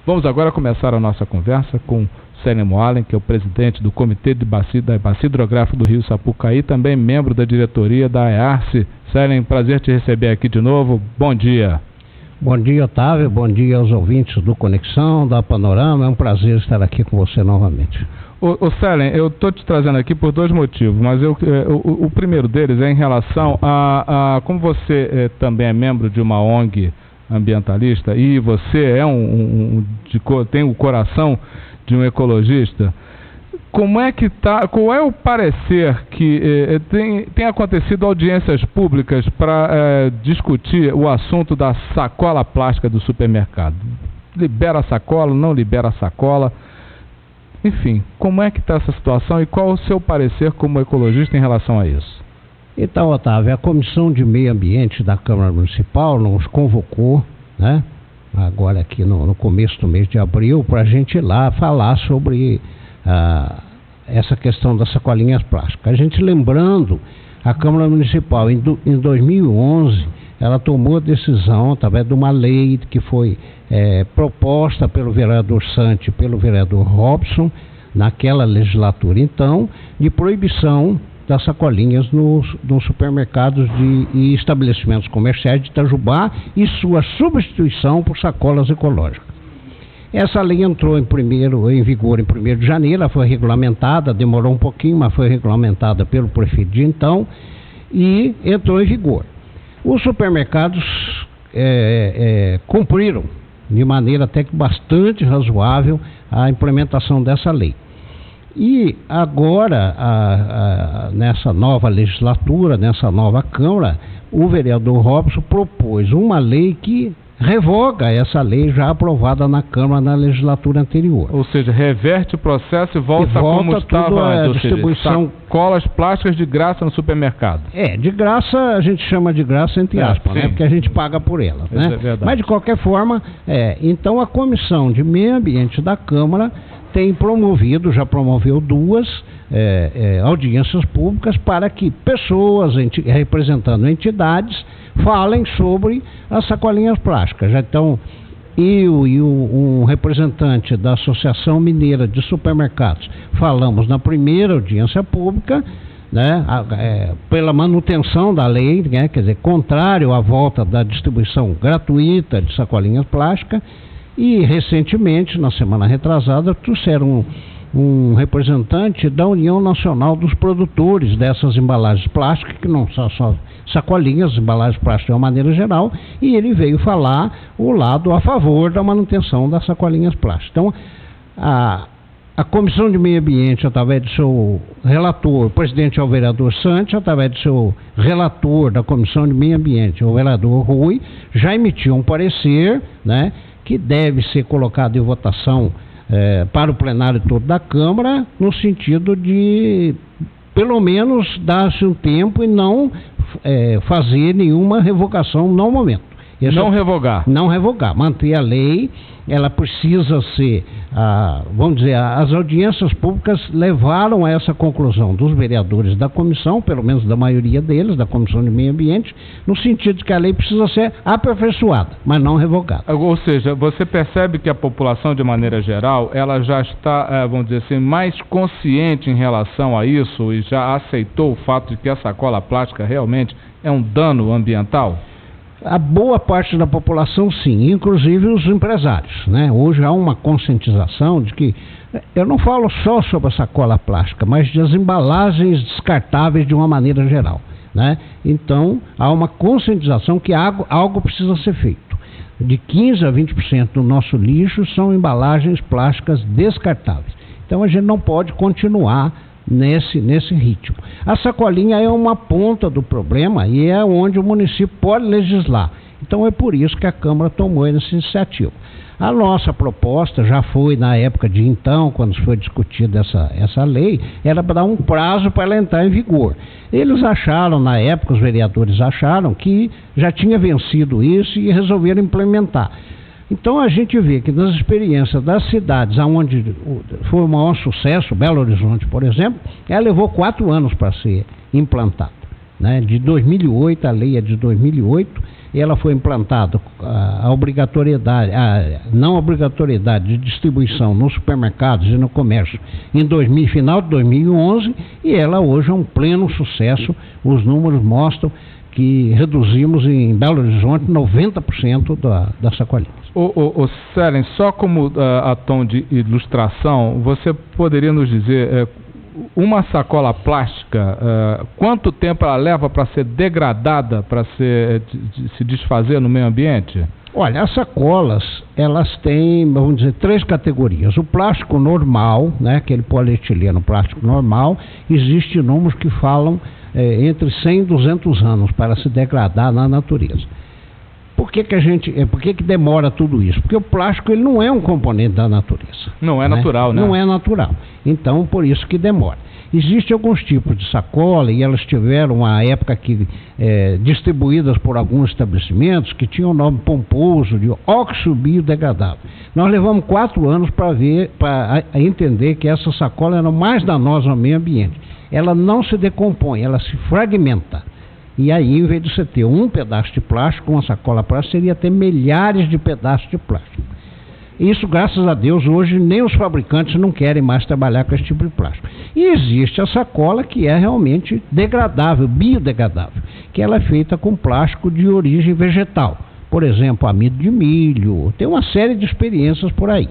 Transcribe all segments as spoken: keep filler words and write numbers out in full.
Vamos agora começar a nossa conversa com Célio Moalen, que é o presidente do Comitê de Bacia, da Bacia Hidrográfica do Rio Sapucaí, também membro da diretoria da EARCE. Célio, prazer te receber aqui de novo. Bom dia. Bom dia, Otávio. Bom dia aos ouvintes do Conexão, da Panorama. É um prazer estar aqui com você novamente. Ô, ô Célio, eu estou te trazendo aqui por dois motivos, mas eu, o, o primeiro deles é em relação a, a como você é, também é membro de uma O N G ambientalista e você é um, um, um de, tem o coração de um ecologista. Como é que tá? Qual é o parecer que eh, tem, tem acontecido audiências públicas para eh, discutir o assunto da sacola plástica do supermercado? Libera a sacola, não libera a sacola? Enfim, como é que está essa situação e qual o seu parecer como ecologista em relação a isso? Então, Otávio, a Comissão de Meio Ambiente da Câmara Municipal nos convocou, né, agora aqui no, no começo do mês de abril, para a gente ir lá falar sobre ah, essa questão das sacolinhas plásticas. A gente, lembrando, a Câmara Municipal em, do, em dois mil e onze, ela tomou a decisão, através de uma lei que foi é, proposta pelo vereador Santi e pelo vereador Robson, naquela legislatura então, de proibição das sacolinhas nos, nos supermercados de, e estabelecimentos comerciais de Itajubá e sua substituição por sacolas ecológicas. Essa lei entrou em, primeiro, em vigor em primeiro de janeiro, ela foi regulamentada, demorou um pouquinho, mas foi regulamentada pelo prefeito de então e entrou em vigor. Os supermercados é, é, cumpriram de maneira até que bastante razoável a implementação dessa lei. E agora, a, a, nessa nova legislatura, nessa nova Câmara, o vereador Robson propôs uma lei que revoga essa lei já aprovada na Câmara na legislatura anterior. Ou seja, reverte o processo e volta, e volta como estava a antes. Distribuição... Sacolas plásticas de graça no supermercado. É, de graça a gente chama de graça entre é, aspas, né? Porque a gente paga por elas, né? É verdade. Mas de qualquer forma, é, então a Comissão de Meio Ambiente da Câmara tem promovido, já promoveu duas é, é, audiências públicas para que pessoas enti- representando entidades falem sobre as sacolinhas plásticas. Já então, eu e o, um representante da Associação Mineira de Supermercados falamos na primeira audiência pública, né, a, é, pela manutenção da lei, né, quer dizer, contrário à volta da distribuição gratuita de sacolinhas plásticas. E recentemente, na semana retrasada, trouxeram um, um representante da União Nacional dos Produtores dessas embalagens plásticas, que não são só sacolinhas, embalagens plásticas de uma maneira geral, e ele veio falar o lado a favor da manutenção das sacolinhas plásticas. Então, a, a Comissão de Meio Ambiente, através do seu relator, o presidente é o vereador Santi, através do seu relator da Comissão de Meio Ambiente, o vereador Rui, já emitiu um parecer, né, que deve ser colocado em votação eh, para o plenário todo da Câmara, no sentido de, pelo menos, dar-se um tempo e não eh, fazer nenhuma revogação no momento. Esse não é, revogar. Não revogar, manter a lei. Ela precisa ser, ah, vamos dizer, as audiências públicas levaram a essa conclusão dos vereadores da comissão, pelo menos da maioria deles, da Comissão de Meio Ambiente, no sentido de que a lei precisa ser aperfeiçoada, mas não revogada. Ou seja, você percebe que a população, de maneira geral, ela já está, vamos dizer assim, mais consciente em relação a isso e já aceitou o fato de que a sacola plástica realmente é um dano ambiental? A boa parte da população, sim, inclusive os empresários, né? Hoje há uma conscientização de que, eu não falo só sobre a sacola plástica, mas das embalagens descartáveis de uma maneira geral, né? Então, há uma conscientização que algo, algo precisa ser feito. De quinze a vinte por cento do nosso lixo são embalagens plásticas descartáveis. Então, a gente não pode continuar Nesse, nesse ritmo. A sacolinha é uma ponta do problema e é onde o município pode legislar. Então é por isso que a Câmara tomou essa iniciativa. A nossa proposta já foi na época de então, quando foi discutida essa, essa lei, era para dar um prazo para ela entrar em vigor. Eles acharam, na época, os vereadores acharam que já tinha vencido isso e resolveram implementar. Então a gente vê que nas experiências das cidades onde foi o maior sucesso, Belo Horizonte, por exemplo, ela levou quatro anos para ser implantada, né? De dois mil e oito, a lei é de dois mil e oito, ela foi implantada a, a obrigatoriedade, a não obrigatoriedade de distribuição nos supermercados e no comércio em dois mil, final de dois mil e onze, e ela hoje é um pleno sucesso. Os números mostram que reduzimos em Belo Horizonte noventa por cento da, das sacolinhas. O, o, o Célio, só como uh, a tom de ilustração, você poderia nos dizer, uh, uma sacola plástica, uh, quanto tempo ela leva para ser degradada, para ser, de, de, se desfazer no meio ambiente? Olha, as sacolas, elas têm, vamos dizer, três categorias. O plástico normal, né, aquele polietileno plástico normal, existem números que falam é, entre cem e duzentos anos para se degradar na natureza. Por que que a gente, por que que demora tudo isso? Porque o plástico ele não é um componente da natureza. Não é né? natural, né? Não é natural. Então, por isso que demora. Existem alguns tipos de sacola e elas tiveram uma época que é, distribuídas por alguns estabelecimentos que tinham o nome pomposo de óxido biodegradável. Nós levamos quatro anos para ver, para entender que essa sacola era mais danosa ao meio ambiente. Ela não se decompõe, ela se fragmenta. E aí, em vez de você ter um pedaço de plástico, uma sacola plástica, seria ter milhares de pedaços de plástico. Isso, graças a Deus, hoje nem os fabricantes não querem mais trabalhar com esse tipo de plástico. E existe a sacola que é realmente degradável, biodegradável, que ela é feita com plástico de origem vegetal. Por exemplo, amido de milho, tem uma série de experiências por aí.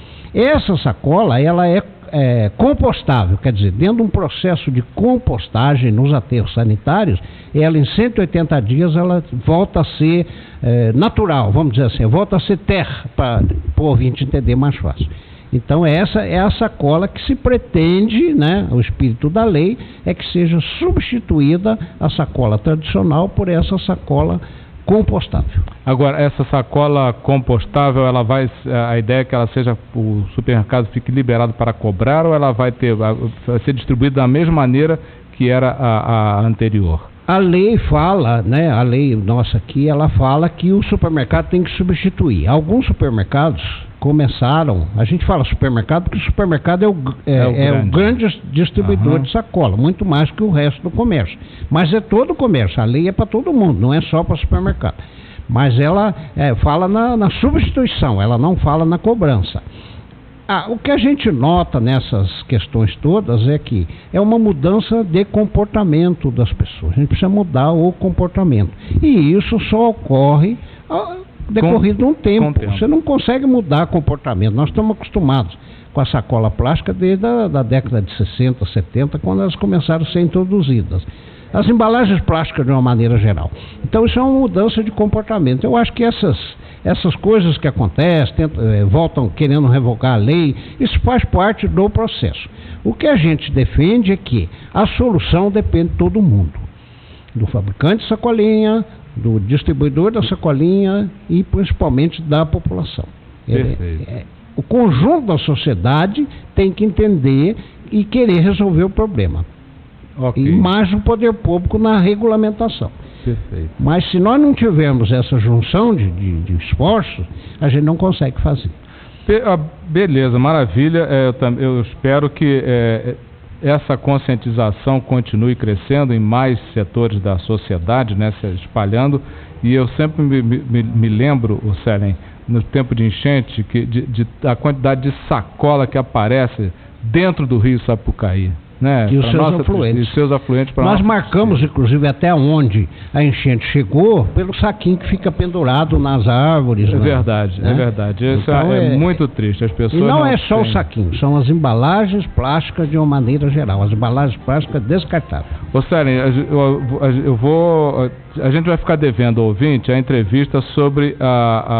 Essa sacola, ela é É, compostável, quer dizer, dentro de um processo de compostagem nos aterros sanitários, ela em cento e oitenta dias ela volta a ser é, natural, vamos dizer assim, volta a ser terra, para o ouvinte entender mais fácil. Então essa é a sacola que se pretende, né, o espírito da lei é que seja substituída a sacola tradicional por essa sacola compostável. Agora, essa sacola compostável, ela vai, a ideia é que ela seja, o supermercado fique liberado para cobrar, ou ela vai ter, vai ser distribuída da mesma maneira que era a, a anterior? A lei fala, né, a lei nossa aqui, ela fala que o supermercado tem que substituir. Alguns supermercados começaram, a gente fala supermercado porque o supermercado é o, é, é o, grande. é o grande distribuidor uhum. de sacola, muito mais que o resto do comércio. Mas é todo o comércio, a lei é para todo mundo, não é só para supermercado. Mas ela é, fala na, na substituição, ela não fala na cobrança. Ah, o que a gente nota nessas questões todas é que é uma mudança de comportamento das pessoas. A gente precisa mudar o comportamento. E isso só ocorre ah, decorrido de um tempo. tempo. Você não consegue mudar comportamento. Nós estamos acostumados com a sacola plástica desde a da década de sessenta, setenta, quando elas começaram a ser introduzidas. As embalagens plásticas de uma maneira geral. Então isso é uma mudança de comportamento. Eu acho que essas, essas coisas que acontecem, tentam, eh, voltam querendo revogar a lei, isso faz parte do processo. O que a gente defende é que a solução depende de todo mundo. Do fabricante de sacolinha, do distribuidor da sacolinha e principalmente da população. É, é, o conjunto da sociedade tem que entender e querer resolver o problema. Okay. E mais o poder público na regulamentação. Perfeito. Mas se nós não tivermos essa junção de, de, de esforços, a gente não consegue fazer. Be- ah, beleza, maravilha. É, eu, tam- eu espero que é, essa conscientização continue crescendo em mais setores da sociedade, né, se espalhando. E eu sempre me, me, me lembro, o Célio, no tempo de enchente, que de, de, a quantidade de sacola que aparece dentro do rio Sapucaí. Né, e os seus nossa, afluentes. E seus afluentes Nós marcamos, cidade. Inclusive, até onde a enchente chegou, pelo saquinho que fica pendurado nas árvores. É lá, verdade, né? é verdade. Isso então, é, é muito triste. As pessoas e não, não é só têm. o saquinho, são as embalagens plásticas de uma maneira geral, as embalagens plásticas descartáveis. Ô, Célio, eu, eu, eu vou. A gente vai ficar devendo ao ouvinte a entrevista sobre a,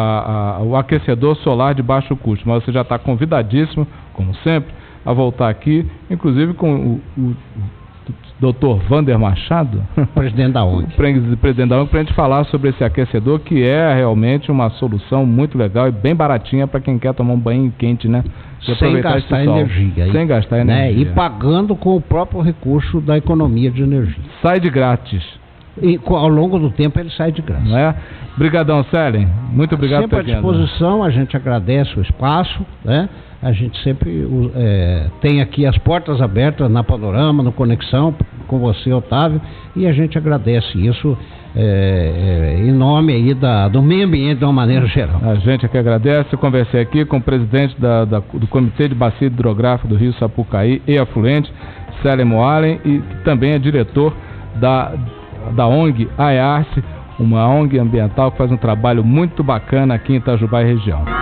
a, a, o aquecedor solar de baixo custo, mas você já está convidadíssimo, como sempre, a voltar aqui, inclusive com o, o doutor Vander Machado, presidente da O N G, presidente da O N G, para a gente falar sobre esse aquecedor, que é realmente uma solução muito legal e bem baratinha para quem quer tomar um banho quente, né? Sem gastar energia. Sem gastar energia. Né? E pagando com o próprio recurso da economia de energia. Sai de grátis. e ao longo do tempo ele sai de graça. Não é? Obrigadão, Célio. Muito obrigado sempre por ter vindo. à disposição, a gente agradece o espaço, né? A gente sempre é, tem aqui as portas abertas na Panorama, no Conexão, com você, Otávio, e a gente agradece isso é, é, em nome aí da, do meio ambiente de uma maneira geral. A gente aqui agradece. Eu conversei aqui com o presidente da, da, do Comitê de Bacia Hidrográfica do Rio Sapucaí e Afluente, Célio Moalen, e que também é diretor da, da O N G AEARCE, uma O N G ambiental que faz um trabalho muito bacana aqui em Itajubá e região.